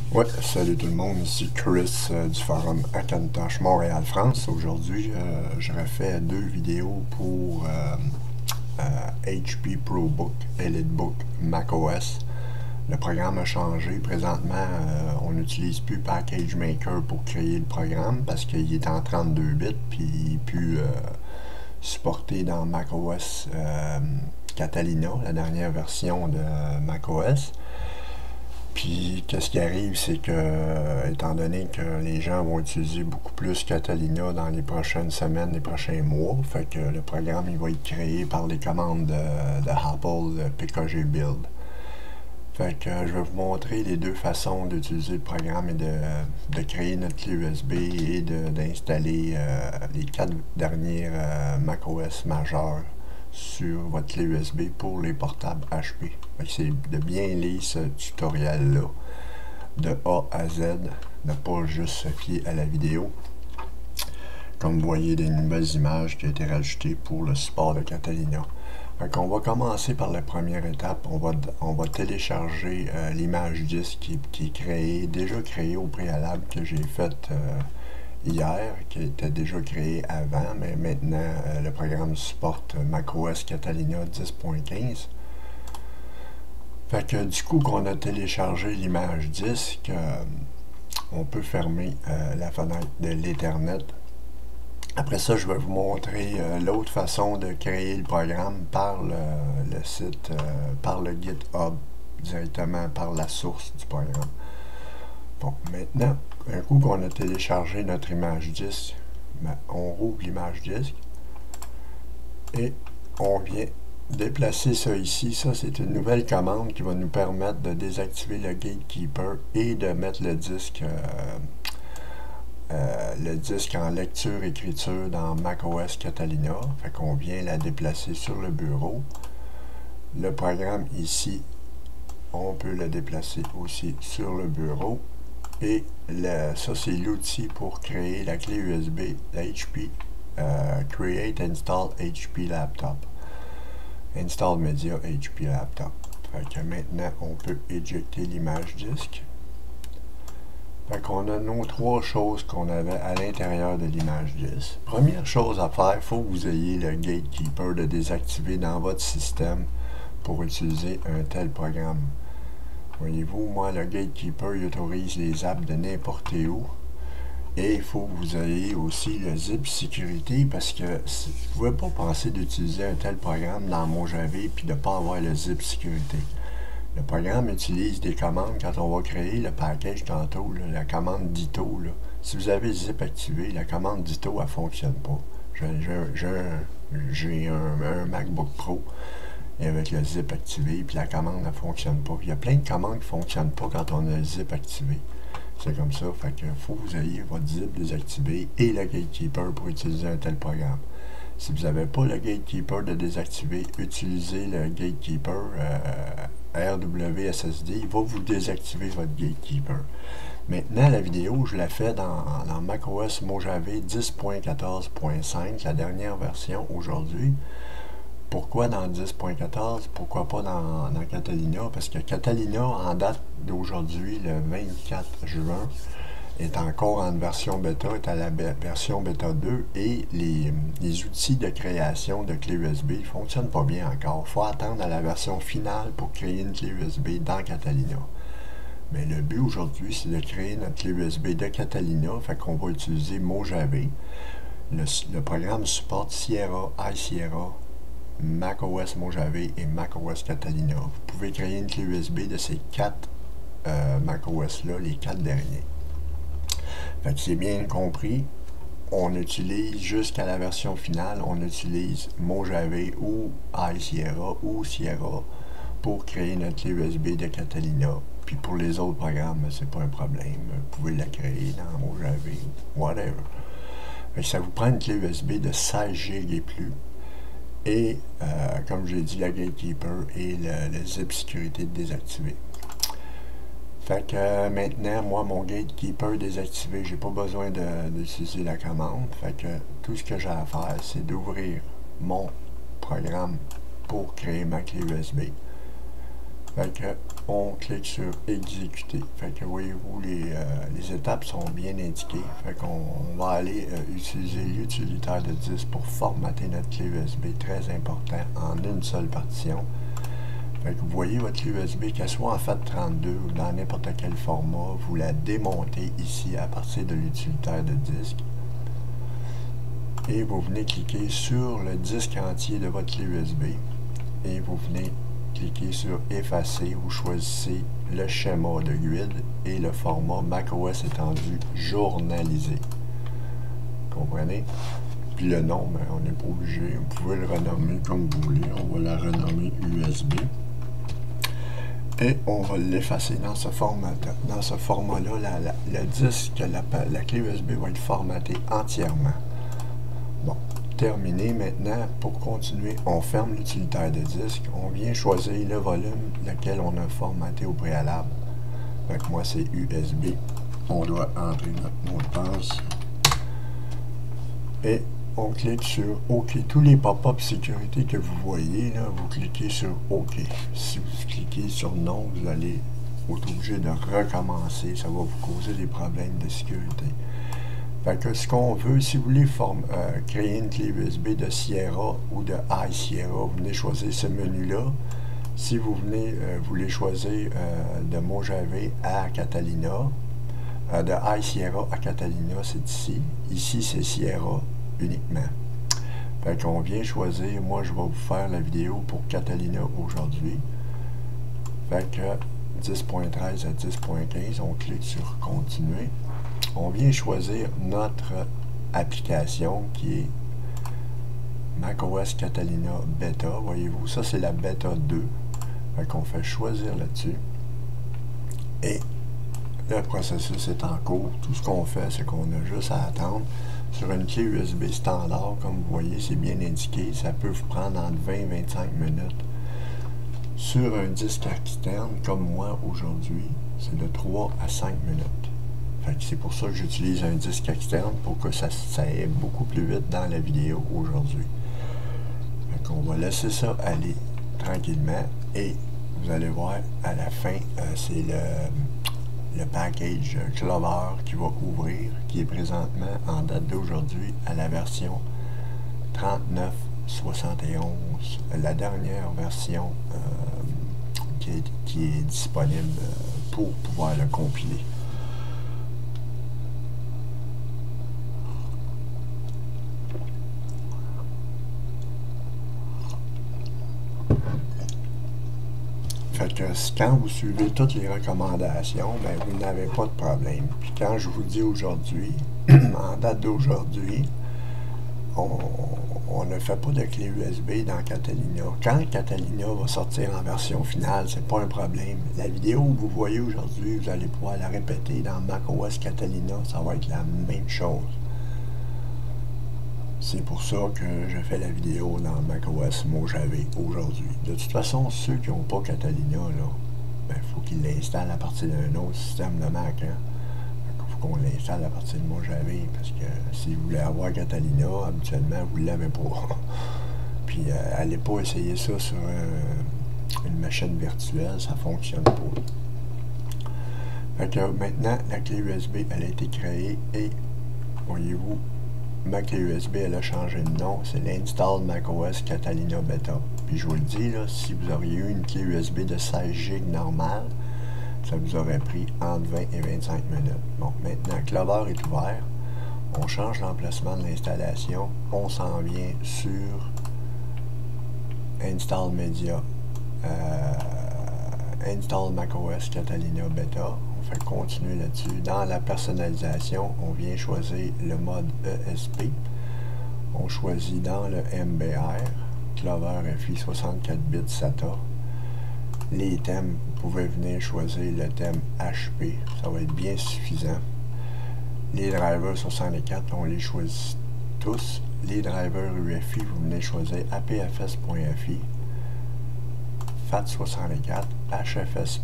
Ouais, salut tout le monde, ici Chris du forum Hackintosh Montréal-France. Aujourd'hui, je refais deux vidéos pour HP ProBook EliteBook macOS. Le programme a changé. Présentement, on n'utilise plus PackageMaker pour créer le programme parce qu'il est en 32 bits puis il est plus supporté dans macOS Catalina, la dernière version de macOS. Puis, qu'est-ce qui arrive, c'est que, étant donné que les gens vont utiliser beaucoup plus Catalina dans les prochaines semaines, les prochains mois, fait que le programme, il va être créé par les commandes de Apple, de PKG Build. Fait que je vais vous montrer les deux façons d'utiliser le programme et de créer notre clé USB et d'installer les quatre dernières macOS majeures sur votre clé USB pour les portables HP. C'est de bien lire ce tutoriel-là de A à Z, ne pas juste se fier à la vidéo. Comme vous voyez, des nouvelles images qui ont été rajoutées pour le support de Catalina. On va commencer par la première étape. On va télécharger l'image disque qui est déjà créée au préalable, que j'ai faite hier, qui était déjà créé avant, mais maintenant le programme supporte macOS Catalina 10.15. Fait que du coup qu'on a téléchargé l'image disque, on peut fermer la fenêtre de l'Ethernet. Après ça, je vais vous montrer l'autre façon de créer le programme par le site, par le GitHub, directement par la source du programme. Bon, maintenant, un coup qu'on a téléchargé notre image disque, ben, on rouvre l'image disque et on vient déplacer ça ici. Ça, c'est une nouvelle commande qui va nous permettre de désactiver le Gatekeeper et de mettre le disque en lecture-écriture dans macOS Catalina. Fait qu'on vient la déplacer sur le bureau. Le programme ici, on peut le déplacer aussi sur le bureau. Et ça, c'est l'outil pour créer la clé USB HP Create Install HP Laptop. Install Media HP Laptop. Fait que maintenant, on peut éjecter l'image disque. Fait qu'on a nos trois choses qu'on avait à l'intérieur de l'image disque. Première chose à faire, il faut que vous ayez le Gatekeeper de désactiver dans votre système pour utiliser un tel programme. Voyez-vous, moi, le Gatekeeper, il autorise les apps de n'importe où. Et il faut que vous ayez aussi le zip sécurité parce que vous ne pouvez pas penser d'utiliser un tel programme dans Mojave puis de ne pas avoir le zip sécurité. Le programme utilise des commandes quand on va créer le package tantôt, là, la commande Ditto. Là. Si vous avez zip activé, la commande Ditto, elle ne fonctionne pas. J'ai un MacBook Pro avec le zip activé, puis la commande ne fonctionne pas. Il y a plein de commandes qui ne fonctionnent pas quand on a le zip activé. C'est comme ça, fait que faut que vous ayez votre zip désactivé et le Gatekeeper pour utiliser un tel programme. Si vous n'avez pas le Gatekeeper de désactiver, utilisez le Gatekeeper RWSSD, il va vous désactiver votre Gatekeeper. Maintenant, la vidéo, je la fais dans macOS Mojave 10.14.5, la dernière version aujourd'hui. Pourquoi dans 10.14? Pourquoi pas dans Catalina? Parce que Catalina, en date d'aujourd'hui, le 24 juin, est encore en version bêta, est à la version bêta 2 et les outils de création de clé USB ne fonctionnent pas bien encore. Il faut attendre à la version finale pour créer une clé USB dans Catalina. Mais le but aujourd'hui, c'est de créer notre clé USB de Catalina, fait qu'on va utiliser Mojave. Le programme supporte Sierra, iSierra, macOS Mojave et macOS Catalina. Vous pouvez créer une clé USB de ces quatre macOS-là, les quatre derniers. Fait que c'est bien compris, on utilise jusqu'à la version finale, on utilise Mojave ou iSierra ou Sierra pour créer notre clé USB de Catalina. Puis pour les autres programmes, c'est pas un problème. Vous pouvez la créer dans Mojave, whatever. Fait que ça vous prend une clé USB de 16 GB et plus. Et, comme j'ai dit, la Gatekeeper et le zip sécurité désactivé. Fait que maintenant, moi, mon Gatekeeper désactivé, j'ai pas besoin d'utiliser la commande. Fait que tout ce que j'ai à faire, c'est d'ouvrir mon programme pour créer ma clé USB. Fait que on clique sur exécuter. Fait que voyez-vous, les étapes sont bien indiquées. Fait qu'on va aller utiliser l'utilitaire de disque pour formater notre clé USB, très important, en une seule partition. Fait que vous voyez votre clé USB, qu'elle soit en FAT32 ou dans n'importe quel format, vous la démontez ici à partir de l'utilitaire de disque. Et vous venez cliquer sur le disque entier de votre clé USB. Et vous venez cliquer sur effacer, vous choisissez le schéma de GUID et le format macOS étendu journalisé. Comprenez? Puis le nom, ben, on n'est pas obligé, vous pouvez le renommer comme vous voulez, on va la renommer USB. Et on va l'effacer dans ce format-là. Dans ce format-là, le disque, la clé USB va être formatée entièrement. Bon, terminé. Maintenant, pour continuer, on ferme l'utilitaire de disque. On vient choisir le volume lequel on a formaté au préalable. Donc moi, c'est USB. On doit entrer notre mot de passe. Et on clique sur OK. Tous les pop-up sécurité que vous voyez, là, vous cliquez sur OK. Si vous cliquez sur non, vous allez être obligé de recommencer. Ça va vous causer des problèmes de sécurité. Fait que ce qu'on veut, si vous voulez créer une clé USB de Sierra ou de iSierra, vous venez choisir ce menu-là. Si vous voulez choisir de Mojave à Catalina, de iSierra à Catalina, c'est ici. Ici, c'est Sierra uniquement. Fait qu'on vient choisir, moi je vais vous faire la vidéo pour Catalina aujourd'hui. Fait que 10.13 à 10.15, on clique sur continuer. On vient choisir notre application qui est macOS Catalina Beta. Voyez-vous, ça c'est la Beta 2. Fait qu'on fait choisir là-dessus. Et le processus est en cours. Tout ce qu'on fait, c'est qu'on a juste à attendre. Sur une clé USB standard, comme vous voyez, c'est bien indiqué. Ça peut vous prendre entre 20 et 25 minutes. Sur un disque externe, comme moi aujourd'hui, c'est de 3 à 5 minutes. C'est pour ça que j'utilise un disque externe pour que ça aille beaucoup plus vite dans la vidéo aujourd'hui. On va laisser ça aller tranquillement et vous allez voir à la fin, c'est le package Clover qui va ouvrir, qui est présentement en date d'aujourd'hui à la version 39.71, la dernière version qui est disponible pour pouvoir le compiler. Fait que quand vous suivez toutes les recommandations, ben, vous n'avez pas de problème. Puis quand je vous dis aujourd'hui, en date d'aujourd'hui, on ne fait pas de clé USB dans Catalina. Quand Catalina va sortir en version finale, c'est pas un problème. La vidéo que vous voyez aujourd'hui, vous allez pouvoir la répéter dans macOS Catalina, ça va être la même chose. C'est pour ça que je fais la vidéo dans macOS Mojave aujourd'hui. De toute façon, ceux qui n'ont pas Catalina, là, ben, faut qu'ils l'installent à partir d'un autre système de Mac. Hein. Il faut qu'on l'installe à partir de Mojave, parce que si vous voulez avoir Catalina, habituellement, vous ne l'avez pas. Puis, allez pas essayer ça sur une machine virtuelle, ça ne fonctionne pas. Fait que maintenant, la clé USB, elle a été créée et, voyez-vous, ma clé USB, elle a changé de nom, c'est l'Install macOS Catalina Beta. Puis je vous le dis, là, si vous auriez eu une clé USB de 16 GB normale, ça vous aurait pris entre 20 et 25 minutes. Bon, maintenant, Clover est ouvert. On change l'emplacement de l'installation. On s'en vient sur Install Media, Install macOS Catalina Beta. On fait continuer là-dessus. Dans la personnalisation, on vient choisir le mode ESP. On choisit dans le MBR, Clover FI 64 bits SATA. Les thèmes, vous pouvez venir choisir le thème HP. Ça va être bien suffisant. Les drivers 64, on les choisit tous. Les drivers UEFI, vous venez choisir APFS.FI, FAT64, HFS+,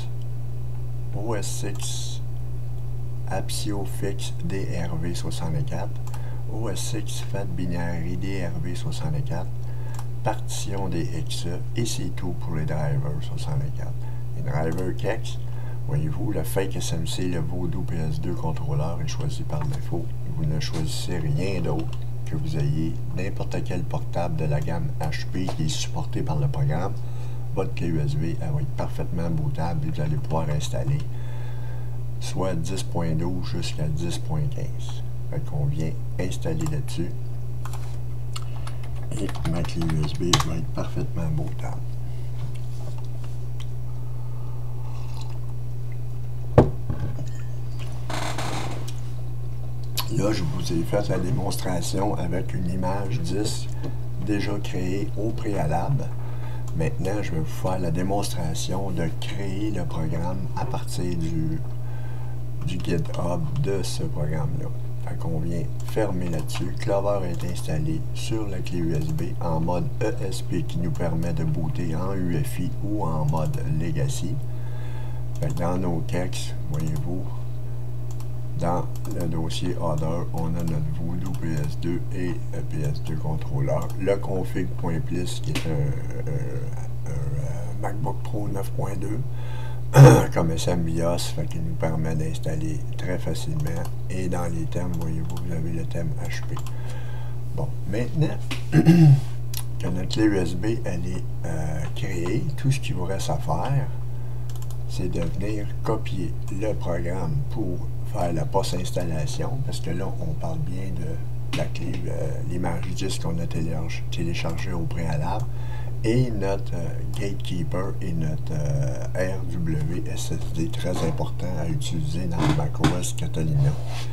OS6, APSIOFIX DRV64, OS6 FAT Binary DRV64, partition des exe et c'est tout pour les drivers 64. Les drivers KEX, voyez-vous, le Fake SMC, le Voodoo PS2 contrôleur est choisi par défaut. Vous ne choisissez rien d'autre que vous ayez n'importe quel portable de la gamme HP qui est supporté par le programme. Votre clé USB elle va être parfaitement bootable et vous allez pouvoir installer soit 10.12 jusqu'à 10.15. Fait qu'on vient installer là-dessus et ma clé USB va être parfaitement bootable. Là, je vous ai fait la démonstration avec une image disque déjà créée au préalable. Maintenant, je vais vous faire la démonstration de créer le programme à partir du GitHub de ce programme-là. Fait qu'on vient fermer là-dessus. Clover est installé sur la clé USB en mode ESP qui nous permet de booter en UEFI ou en mode Legacy. Fait que dans nos KEX, voyez-vous, dans le dossier Other, on a notre Voodoo PS2 et PS2 contrôleur. Le config.plis qui est un MacBook Pro 9.2 comme SMBIOS, fait qu'il nous permet d'installer très facilement. Et dans les thèmes, voyez-vous, vous avez le thème HP. Bon, maintenant que notre clé USB elle est créée, tout ce qu'il vous reste à faire, c'est de venir copier le programme pour faire la post-installation, parce que là, on parle bien de la clé, l'image disque qu'on a téléchargée au préalable, et notre Gatekeeper et notre RWSSD, très important à utiliser dans le macOS Catalina.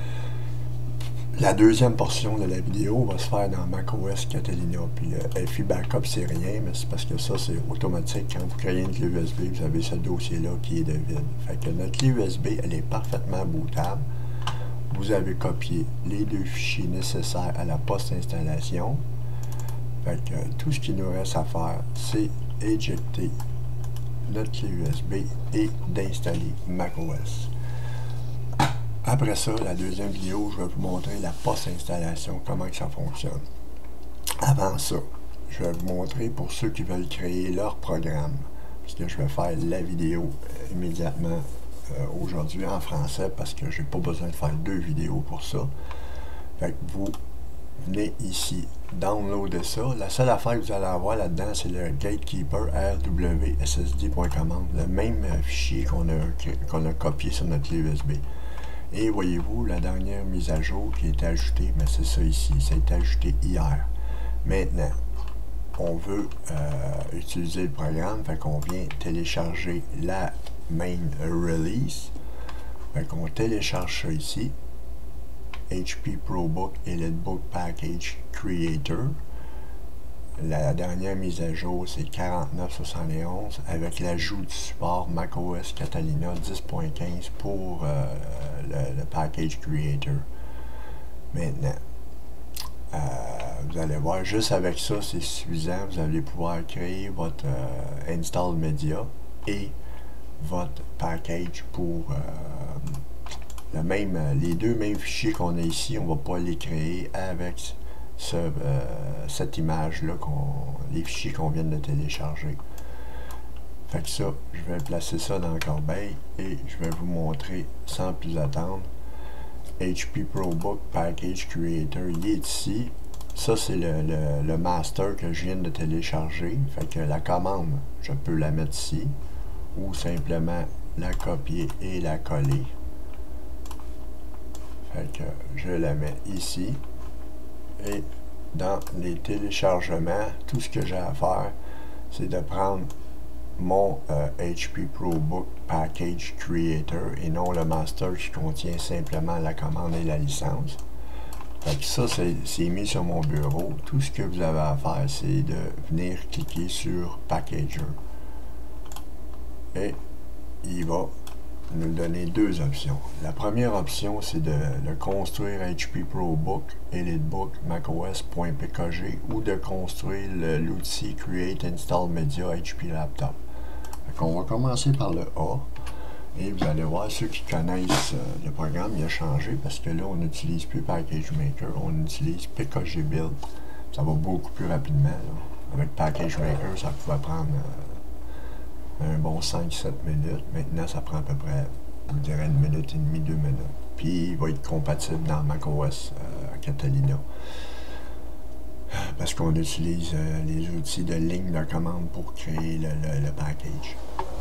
La deuxième portion de la vidéo va se faire dans macOS Catalina. Puis le FI Backup, c'est rien, mais c'est parce que ça, c'est automatique. Quand vous créez une clé USB, vous avez ce dossier-là qui est de vide. Fait que notre clé USB, elle est parfaitement bootable. Vous avez copié les deux fichiers nécessaires à la post-installation. Fait que tout ce qu'il nous reste à faire, c'est éjecter notre clé USB et d'installer macOS. Après ça, la deuxième vidéo, je vais vous montrer la post-installation, comment que ça fonctionne. Avant ça, je vais vous montrer pour ceux qui veulent créer leur programme, parce que je vais faire la vidéo immédiatement aujourd'hui en français, parce que j'ai pas besoin de faire deux vidéos pour ça. Fait que vous venez ici, downloader ça. La seule affaire que vous allez avoir là-dedans, c'est le Gatekeeper rwssd.command, le même fichier qu'on a copié sur notre clé USB. Et voyez-vous, la dernière mise à jour qui a été ajoutée, mais c'est ça ici, ça a été ajouté hier. Maintenant, on veut utiliser le programme, fait qu'on vient télécharger la main release. Fait qu'on télécharge ça ici, HP ProBook EliteBook Package Creator. La dernière mise à jour, c'est 49.71 avec l'ajout du support macOS Catalina 10.15 pour le Package Creator. Maintenant, vous allez voir, juste avec ça, c'est suffisant. Vous allez pouvoir créer votre Install Media et votre package pour les deux mêmes fichiers qu'on a ici. On ne va pas les créer avec cette image-là, les fichiers qu'on vient de télécharger. Fait que ça, je vais placer ça dans la corbeille et je vais vous montrer sans plus attendre. HP ProBook Package Creator, il est ici. Ça, c'est le master que je viens de télécharger. Fait que la commande, je peux la mettre ici ou simplement la copier et la coller. Fait que je la mets ici. Et dans les téléchargements, tout ce que j'ai à faire, c'est de prendre mon HP ProBook Package Creator et non le master qui contient simplement la commande et la licence. Fait que ça, c'est mis sur mon bureau. Tout ce que vous avez à faire, c'est de venir cliquer sur Packager. Et il va nous donner deux options. La première option, c'est de le construire HP ProBook EliteBook macOS.pkg ou de construire l'outil Create Install Media HP Laptop. On va commencer par le A. Et vous allez voir, ceux qui connaissent le programme, il a changé parce que là, on n'utilise plus Package Maker, on utilise PKG Build. Ça va beaucoup plus rapidement. Avec Package Maker, ça pouvait prendre un bon 5-7 minutes. Maintenant, ça prend à peu près, je dirais, 1 minute et demie, 2 minutes. Puis, il va être compatible dans macOS Catalina. Parce qu'on utilise les outils de ligne de commande pour créer le package.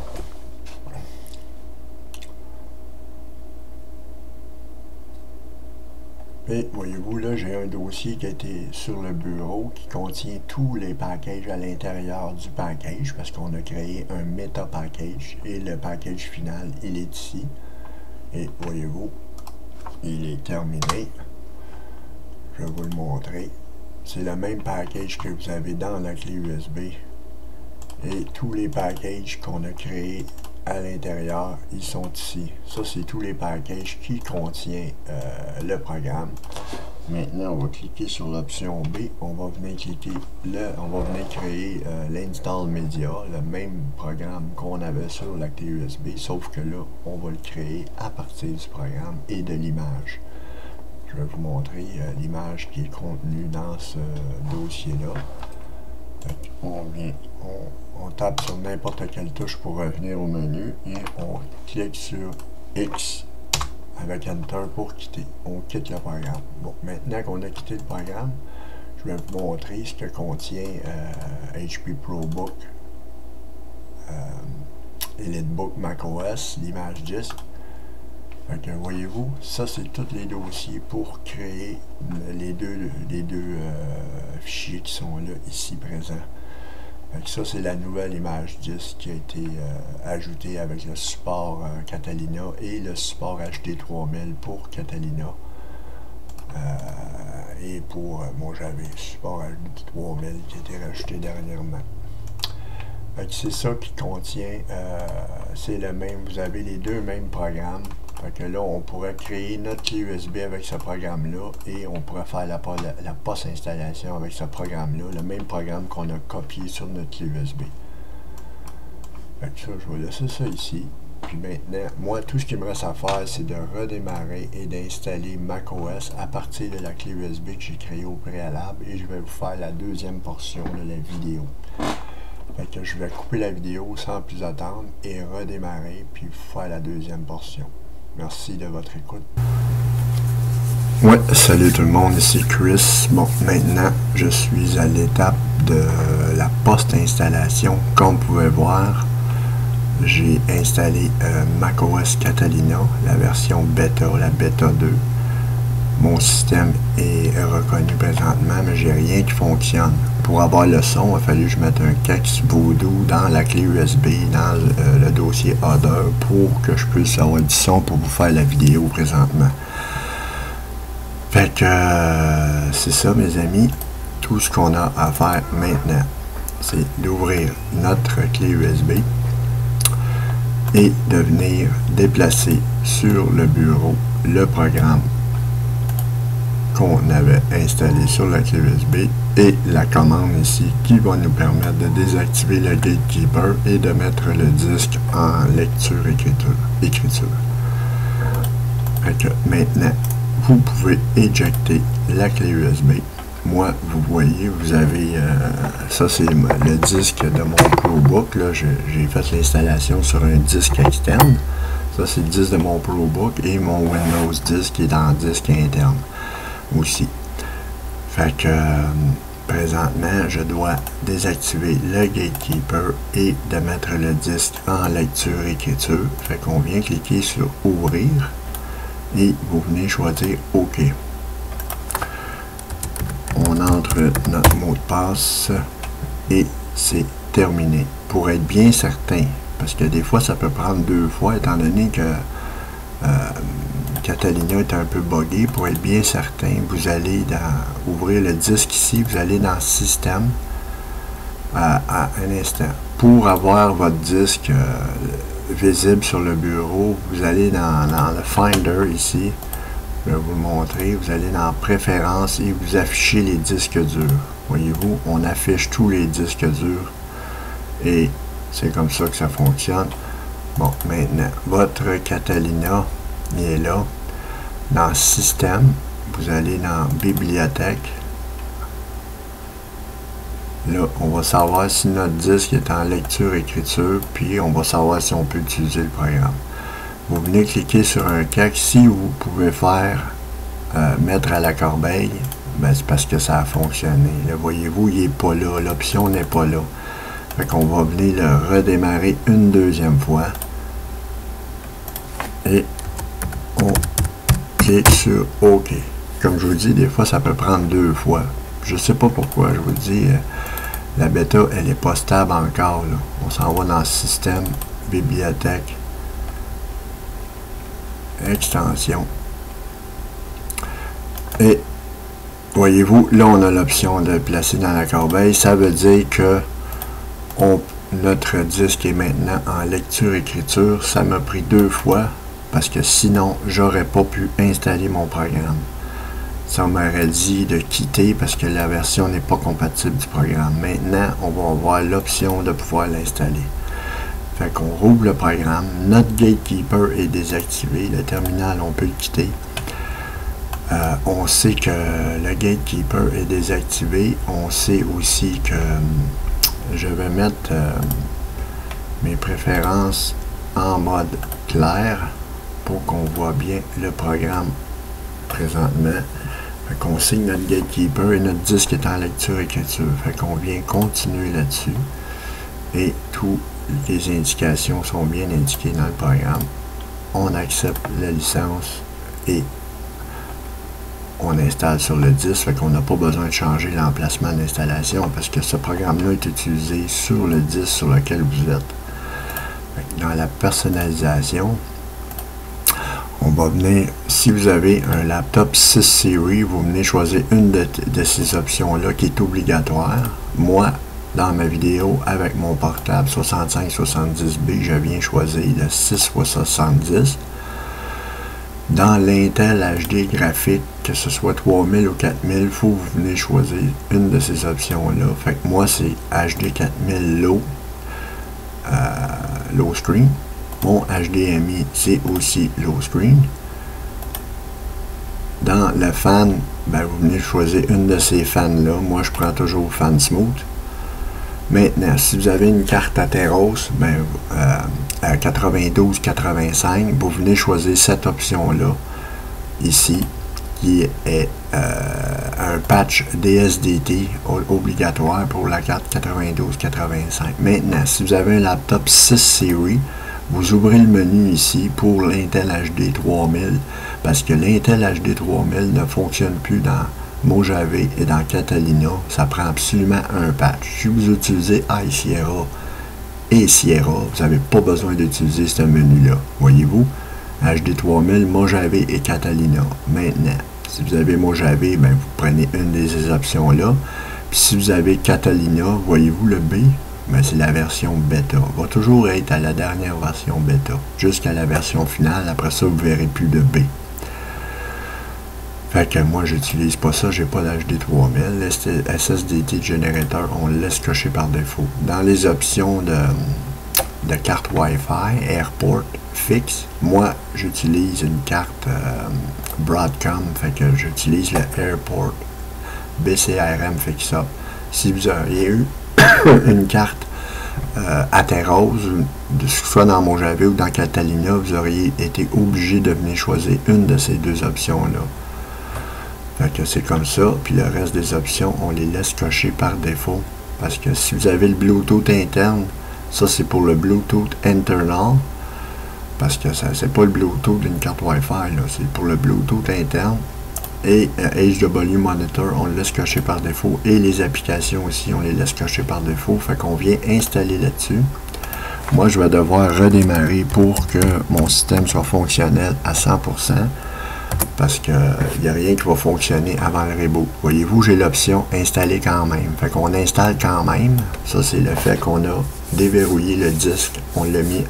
Et voyez-vous, là, j'ai un dossier qui a été sur le bureau qui contient tous les packages à l'intérieur du package parce qu'on a créé un meta package et le package final, il est ici. Et voyez-vous, il est terminé. Je vais vous le montrer. C'est le même package que vous avez dans la clé USB. Et tous les packages qu'on a créés à l'intérieur, ils sont ici. Ça, c'est tous les packages qui contiennent le programme. Maintenant, on va cliquer sur l'option B. On va venir cliquer on va venir créer l'install media, le même programme qu'on avait sur la clé USB, sauf que là, on va le créer à partir du programme et de l'image. Je vais vous montrer l'image qui est contenue dans ce dossier-là. On tape sur n'importe quelle touche pour revenir au menu et on clique sur X avec Enter pour quitter. On quitte le programme. Bon, maintenant qu'on a quitté le programme, je vais vous montrer ce que contient HP ProBook, EliteBook macOS, l'image disque. Donc, voyez-vous, ça c'est tous les dossiers pour créer les deux fichiers qui sont là, ici présents. Donc, ça c'est la nouvelle image disque qui a été ajoutée avec le support Catalina et le support HD3000 pour Catalina. Et pour, moi j'avais le support HD3000 qui a été rajouté dernièrement. C'est ça qui contient, c'est le même, vous avez les deux mêmes programmes. Fait que là, on pourrait créer notre clé USB avec ce programme-là et on pourrait faire la post-installation avec ce programme-là, le même programme qu'on a copié sur notre clé USB. Fait que ça, je vais laisser ça ici. Puis maintenant, moi, tout ce qu'il me reste à faire, c'est de redémarrer et d'installer macOS à partir de la clé USB que j'ai créée au préalable et je vais vous faire la deuxième portion de la vidéo. Fait que je vais couper la vidéo sans plus attendre et redémarrer puis faire la deuxième portion. Merci de votre écoute. Ouais, salut tout le monde, ici Chris. Bon, maintenant, je suis à l'étape de la post-installation. Comme vous pouvez voir, j'ai installé macOS Catalina, la version bêta, la bêta 2. Mon système est reconnu présentement, mais j'ai rien qui fonctionne. Pour avoir le son, il a fallu que je mette un Kex Voodoo dans la clé USB, dans le dossier Other, pour que je puisse avoir du son pour vous faire la vidéo présentement. Fait que c'est ça mes amis, tout ce qu'on a à faire maintenant, c'est d'ouvrir notre clé USB et de venir déplacer sur le bureau le programme qu'on avait installé sur la clé USB et la commande ici qui va nous permettre de désactiver le Gatekeeper et de mettre le disque en lecture-écriture. Maintenant, vous pouvez éjecter la clé USB. Moi, vous voyez, vous avez, ça c'est le disque de mon ProBook, là, j'ai fait l'installation sur un disque externe. Ça c'est le disque de mon ProBook et mon Windows 10 qui est en disque interne aussi. Fait que présentement, je dois désactiver le Gatekeeper et de mettre le disque en lecture-écriture. Fait qu'on vient cliquer sur Ouvrir et vous venez choisir OK. On entre notre mot de passe et c'est terminé. Pour être bien certain, parce que des fois ça peut prendre 2 fois étant donné que Catalina est un peu buggé. Pour être bien certain, vous allez ouvrir le disque ici, vous allez dans Système à un instant. Pour avoir votre disque visible sur le bureau, vous allez dans le Finder ici, je vais vous le montrer, vous allez dans Préférences et vous affichez les disques durs. Voyez-vous, on affiche tous les disques durs et c'est comme ça que ça fonctionne. Bon, maintenant, votre Catalina, il est là. Dans Système, vous allez dans Bibliothèque Là, on va savoir si notre disque est en lecture-écriture, puis on va savoir si on peut utiliser le programme. Vous venez cliquer sur un CAC. Si vous pouvez faire mettre à la corbeille, ben c'est parce que ça a fonctionné. Là, voyez-vous, il n'est pas là. L'option n'est pas là. Fait qu'on va venir le redémarrer une deuxième fois. Et on clique sur OK. Comme je vous dis, des fois, ça peut prendre 2 fois. Je ne sais pas pourquoi. Je vous dis, la bêta, elle n'est pas stable encore. Là. On s'en va dans le système, bibliothèque, extension. Et voyez-vous, là, on a l'option de placer dans la corbeille. Ça veut dire que notre disque est maintenant en lecture-écriture. Ça m'a pris 2 fois parce que sinon, j'aurais pas pu installer mon programme. Ça m'aurait dit de quitter parce que la version n'est pas compatible du programme. Maintenant, on va avoir l'option de pouvoir l'installer. Fait qu'on rouvre le programme. Notre Gatekeeper est désactivé. Le terminal, on peut le quitter. On sait que le Gatekeeper est désactivé. On sait aussi que je vais mettre mes préférences en mode clair pour qu'on voit bien le programme présentement. Fait qu'on signe notre Gatekeeper et notre disque est en lecture-écriture. Fait qu'on vient continuer là-dessus. Et toutes les indications sont bien indiquées dans le programme. On accepte la licence et on installe sur le disque. Fait qu'on n'a pas besoin de changer l'emplacement d'installation parce que ce programme-là est utilisé sur le disque sur lequel vous êtes. Fait que dans la personnalisation, on va venir, si vous avez un laptop 6 série, vous venez choisir une de ces options-là qui est obligatoire. Moi, dans ma vidéo, avec mon portable 6570B, je viens choisir le 6x70. Dans l'Intel HD graphique, que ce soit 3000 ou 4000, il faut que vous venez choisir une de ces options-là. Fait que moi, c'est HD 4000 low screen. Mon HDMI, c'est aussi low screen. Dans le fan, ben, vous venez choisir une de ces fans-là. Moi, je prends toujours fan smooth. Maintenant, si vous avez une carte Atheros, ben, à 92-85, vous venez choisir cette option-là, ici, qui est un patch DSDT obligatoire pour la carte 92-85. Maintenant, si vous avez un laptop 6 série, vous ouvrez le menu ici pour l'Intel HD 3000 parce que l'Intel HD 3000 ne fonctionne plus dans Mojave et dans Catalina. Ça prend absolument un patch. Si vous utilisez iSierra et Sierra, vous n'avez pas besoin d'utiliser ce menu-là. Voyez-vous, HD 3000, Mojave et Catalina. Maintenant, si vous avez Mojave, ben, vous prenez une des options là. Puis si vous avez Catalina, voyez-vous le B? Ben, c'est la version bêta. Va toujours être à la dernière version bêta, jusqu'à la version finale. Après ça, vous ne verrez plus de B. Fait que moi, j'utilise pas ça, j'ai pas l'HD 3000. SSDT Generator, on le laisse cocher par défaut. Dans les options de carte Wi-Fi, Airport fixe, moi, j'utilise une carte Broadcom, fait que j'utilise le Airport BCRM Fix Up. Si vous auriez eu une carte Atheros, soit dans Mojave ou dans Catalina, vous auriez été obligé de venir choisir une de ces deux options-là. Fait que c'est comme ça, puis le reste des options, on les laisse cocher par défaut. Parce que si vous avez le Bluetooth interne, ça c'est pour le Bluetooth internal. Parce que ça c'est pas le Bluetooth d'une carte Wi-Fi, c'est pour le Bluetooth interne. Et HW Monitor, on le laisse cocher par défaut. Et les applications aussi, on les laisse cocher par défaut. Fait qu'on vient installer là-dessus. Moi, je vais devoir redémarrer pour que mon système soit fonctionnel à 100%. Parce qu'il n'y a rien qui va fonctionner avant le reboot. Voyez-vous, j'ai l'option installer quand même. Fait qu'on installe quand même. Ça, c'est le fait qu'on a déverrouillé le disque. On l'a mis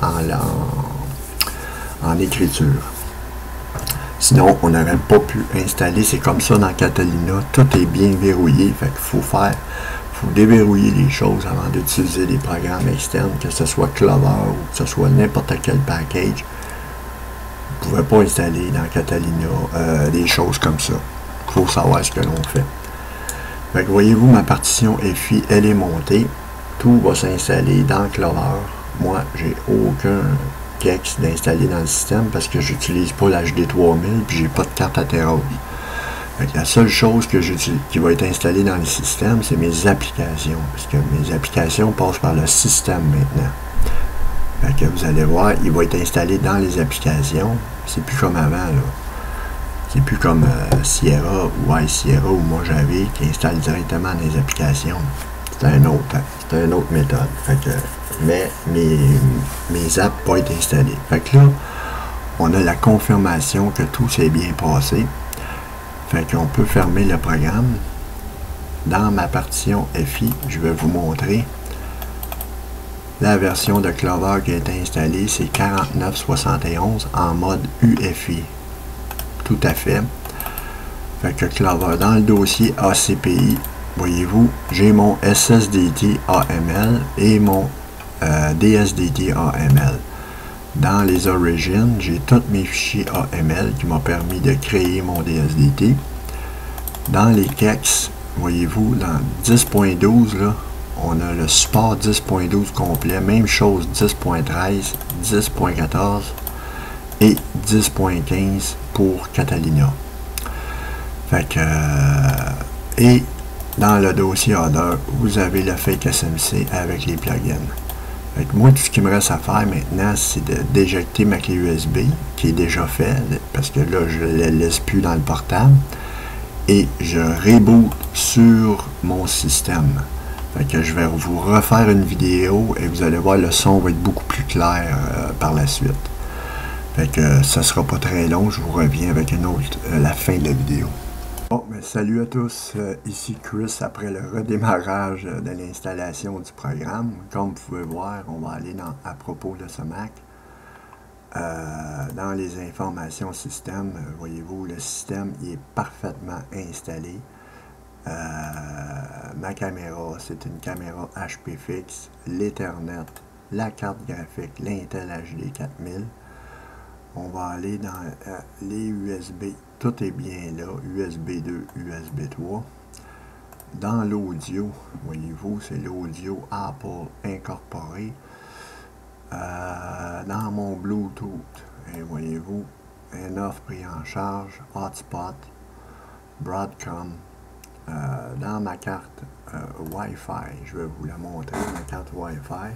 en écriture. Sinon, on n'aurait pas pu installer. C'est comme ça dans Catalina. Tout est bien verrouillé. Fait qu'il faut déverrouiller les choses avant d'utiliser des programmes externes, que ce soit Clover ou que ce soit n'importe quel package. Vous ne pouvez pas installer dans Catalina des choses comme ça. Il faut savoir ce que l'on fait. Fait que voyez-vous, ma partition FI, elle est montée. Tout va s'installer dans Clover. Moi, j'ai aucun kex d'installer dans le système parce que j'utilise pas l'HD 3000 puis j'ai pas de carte Atheros. Fait que la seule chose que qui va être installée dans le système, c'est mes applications. Parce que mes applications passent par le système maintenant. Fait que vous allez voir, il va être installé dans les applications. C'est plus comme avant, là. C'est plus comme Sierra ou iSierra ou Mojave qui installe directement dans les applications. C'est une autre méthode. Fait que, mais mes apps vont être installées. Fait que là, on a la confirmation que tout s'est bien passé. Fait qu'on peut fermer le programme. Dans ma partition FI, je vais vous montrer la version de Clover qui a été installée, c'est 4971 en mode UEFI. Tout à fait. Fait que Clover, dans le dossier ACPI, voyez-vous, j'ai mon SSDT AML et mon DSDT AML. Dans les origins, j'ai tous mes fichiers AML qui m'ont permis de créer mon DSDT. Dans les kex, voyez-vous, dans 10.12, là, on a le support 10.12 complet. Même chose, 10.13, 10.14 et 10.15 pour Catalina. Fait que, et dans le dossier Other, vous avez le Fake SMC avec les plugins. Fait que moi, tout ce qui me reste à faire maintenant, c'est de d'éjecter ma clé USB, qui est déjà fait, parce que là, je ne la laisse plus dans le portable, et je reboot sur mon système. Fait que je vais vous refaire une vidéo, et vous allez voir, le son va être beaucoup plus clair par la suite. Fait que ça sera pas très long, je vous reviens avec une autre, la fin de la vidéo. Bon, ben, salut à tous, ici Chris après le redémarrage de l'installation du programme. Comme vous pouvez voir, on va aller à propos de ce Mac. Dans les informations système, voyez-vous, le système il est parfaitement installé. Ma caméra, c'est une caméra HP fixe, l'Ethernet, la carte graphique, l'Intel HD 4000. On va aller dans les USB, tout est bien là, USB 2, USB 3. Dans l'audio, voyez-vous, c'est l'audio Apple incorporé. Dans mon Bluetooth, et voyez-vous, un offre pris en charge, hotspot, Broadcom. Dans ma carte Wi-Fi, je vais vous la montrer, ma carte Wi-Fi.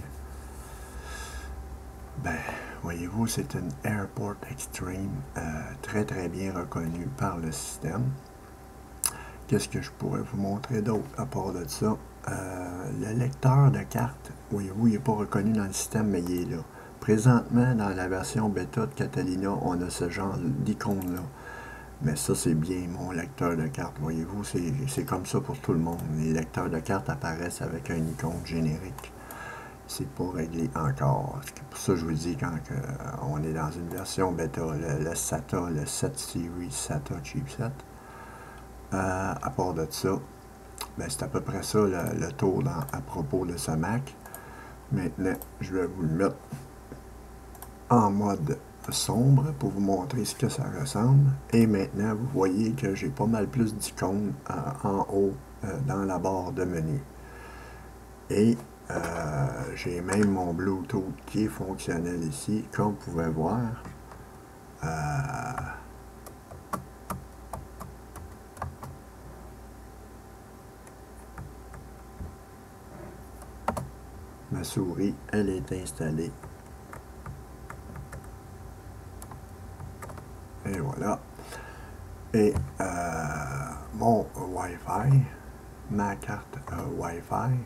Ben, voyez-vous, c'est une Airport Extreme, très très bien reconnue par le système. Qu'est-ce que je pourrais vous montrer d'autre à part de ça? Le lecteur de carte, voyez-vous, il n'est pas reconnu dans le système, mais il est là. Présentement, dans la version bêta de Catalina, on a ce genre d'icône-là. Mais ça, c'est bien mon lecteur de carte, voyez-vous, c'est comme ça pour tout le monde. Les lecteurs de carte apparaissent avec un icône générique. C'est pas réglé encore. C'est pour ça que je vous dis quand on est dans une version bêta, le SATA, le 7 Series SATA chipset. À part de ça, ben c'est à peu près ça le tour à propos de ce Mac. Maintenant, je vais vous le mettre en mode sombre pour vous montrer ce que ça ressemble. Et maintenant, vous voyez que j'ai pas mal plus d'icônes en haut dans la barre de menu. Et j'ai même mon Bluetooth qui est fonctionnel ici, comme vous pouvez voir. Ma souris, elle est installée. Et voilà. Et mon Wi-Fi, ma carte Wi-Fi.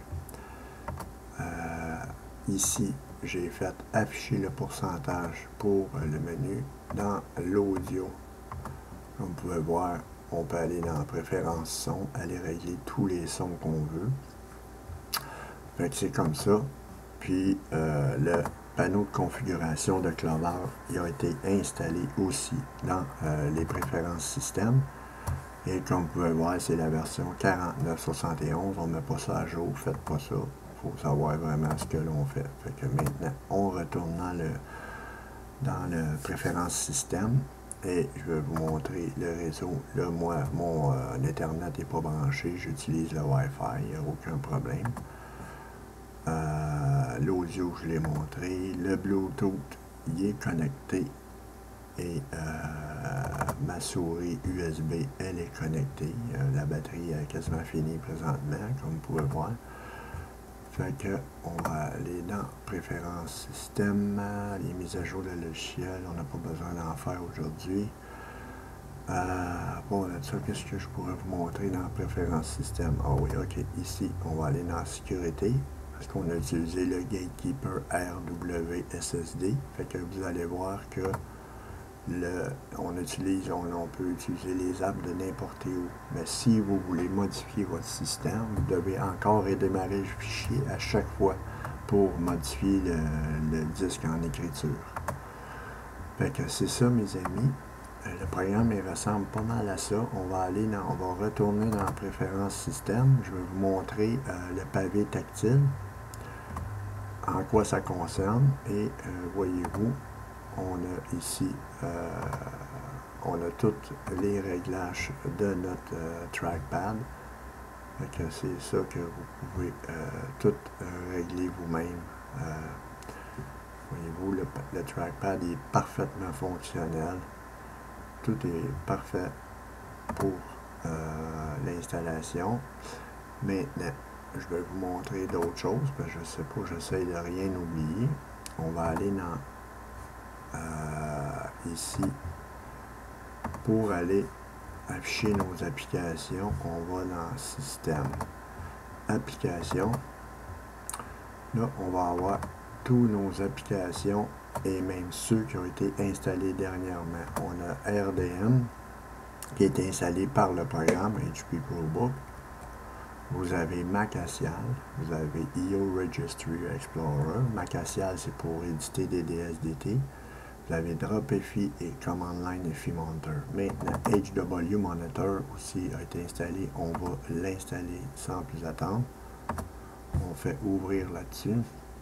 Ici, j'ai fait afficher le pourcentage pour le menu dans l'audio. Comme vous pouvez voir, on peut aller dans Préférences son, aller régler tous les sons qu'on veut. Fait que c'est comme ça. Puis le panneau de configuration de Clover il a été installé aussi dans les préférences système. Et comme vous pouvez voir, c'est la version 4971. On ne met pas ça à jour, faites pas ça. Il faut savoir vraiment ce que l'on fait. Fait que maintenant, on retourne dans le préférence système. et je vais vous montrer le réseau. Là, moi, mon Internet n'est pas branché, j'utilise le Wi-Fi, il n'y a aucun problème. L'audio, je l'ai montré. Le Bluetooth, il est connecté. Et ma souris USB, elle est connectée. La batterie est quasiment finie présentement, comme vous pouvez voir. Fait que on va aller dans Préférences système, les mises à jour de logiciel, on n'a pas besoin d'en faire aujourd'hui. Bon, là-dessus, qu'est-ce que je pourrais vous montrer dans Préférences système? Ah oui, ok, ici, on va aller dans Sécurité, parce qu'on a utilisé le Gatekeeper RWSSD. Fait que vous allez voir que on peut utiliser les apps de n'importe où. Mais si vous voulez modifier votre système, vous devez encore redémarrer le fichier à chaque fois pour modifier le disque en écriture. Fait que c'est ça, mes amis. Le programme il ressemble pas mal à ça. On va retourner dans Préférences système. Je vais vous montrer le pavé tactile, en quoi ça concerne. Et voyez-vous, on a ici, on a tous les réglages de notre trackpad. C'est ça que vous pouvez tout régler vous-même. Voyez-vous, le trackpad est parfaitement fonctionnel. Tout est parfait pour l'installation. Maintenant, je vais vous montrer d'autres choses, parce que je ne sais pas, j'essaie de rien oublier. On va aller dans ici, pour aller afficher nos applications, on va dans Système, Applications. Là, on va avoir tous nos applications et même ceux qui ont été installés dernièrement. On a RDM qui est installé par le programme HP ProBook. Vous avez Macassial, vous avez IO Registry Explorer. Macassial, c'est pour éditer des DSDT. Vous avez DropFI et Command Line FI Monitor. Maintenant, HW Monitor aussi a été installé. On va l'installer sans plus attendre. On fait ouvrir là-dessus.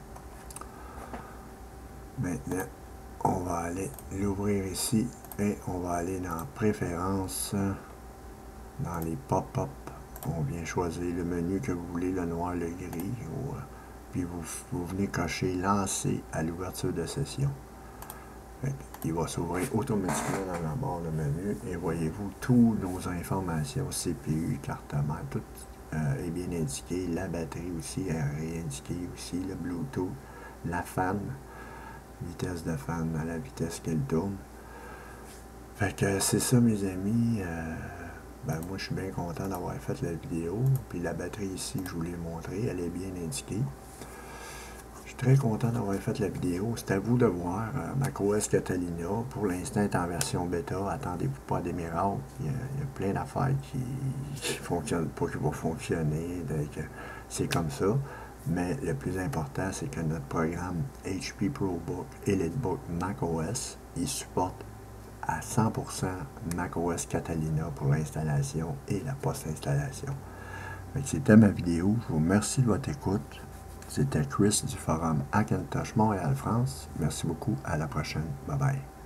Maintenant, on va aller l'ouvrir ici et on va aller dans Préférences, dans les pop-up. On vient choisir le menu que vous voulez, le noir, le gris, puis vous venez cocher Lancer à l'ouverture de session. Il va s'ouvrir automatiquement dans la barre de menu et voyez-vous, toutes nos informations, CPU, carte mère, tout est bien indiqué. La batterie aussi est indiquée aussi, le Bluetooth, la fan, vitesse de fan à la vitesse qu'elle tourne. Fait que c'est ça, mes amis. Ben moi je suis bien content d'avoir fait la vidéo. Puis la batterie ici, je vous l'ai montré, elle est bien indiquée. Je suis très content d'avoir fait la vidéo. C'est à vous de voir. macOS Catalina, pour l'instant, est en version bêta. Attendez-vous pas des miracles. Il y a plein d'affaires qui ne fonctionnent pas, qui vont fonctionner. C'est comme ça. Mais le plus important, c'est que notre programme HP ProBook EliteBook macOS, il supporte à 100% macOS Catalina pour l'installation et la post-installation. C'était ma vidéo. Je vous remercie de votre écoute. C'était Chris du forum Hackintosh Montréal France. Merci beaucoup. À la prochaine. Bye bye.